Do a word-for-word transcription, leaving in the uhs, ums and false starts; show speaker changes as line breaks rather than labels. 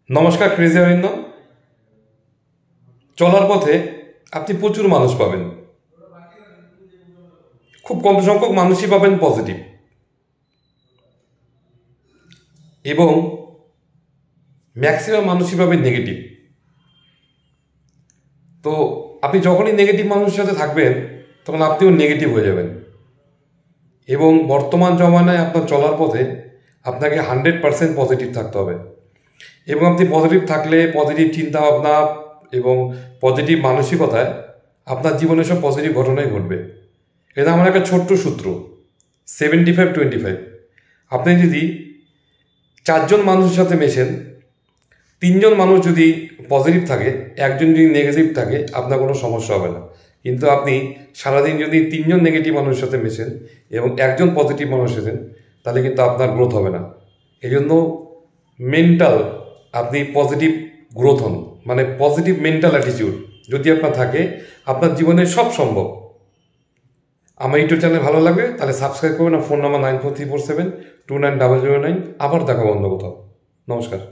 নমস্কার ক্রেজি অরিন্দম। চলার পথে আপনি প্রচুর মানুষ পাবেন, খুব কম সংখ্যক মানুষই পাবেন পজিটিভ, এবং ম্যাক্সিমাম মানুষই পাবেন নেগেটিভ। তো আপনি যখনই নেগেটিভ মানুষের সাথে থাকবেন তখন আপনিও নেগেটিভ হয়ে যাবেন। এবং বর্তমান জমানায় আপনার চলার পথে আপনাকে হান্ড্রেড পারসেন্ট পজিটিভ থাকতে হবে, এবং আপনি পজিটিভ থাকলে পজিটিভ চিন্তাভাবনা এবং পজিটিভ মানসিকতায় আপনার জীবনে সব পজিটিভ ঘটনাই ঘটবে। এটা আমার একটা ছোট্ট সূত্র, সেভেন্টি ফাইভ টোয়েন্টি ফাইভ। আপনি যদি চারজন মানুষের সাথে মেশেন, তিনজন মানুষ যদি পজিটিভ থাকে, একজন যদি নেগেটিভ থাকে, আপনার কোনো সমস্যা হবে না। কিন্তু আপনি সারাদিন যদি তিনজন নেগেটিভ মানুষের সাথে মেশেন এবং একজন পজিটিভ মানুষ এসেন, তাহলে কিন্তু আপনার গ্রোথ হবে না। এই জন্য মেন্টাল আপনি পজিটিভ গ্রোথ হন, মানে পজিটিভ মেন্টাল অ্যাটিটিউড যদি আপনার থাকে, আপনার জীবনে সব সম্ভব। আমার ইউটিউব চ্যানেল ভালো লাগে তাহলে সাবস্ক্রাইব করবেন। Phone number nine four three four seven two nine double zero nine. আবার দেখা বন্ধ কোথাও। নমস্কার।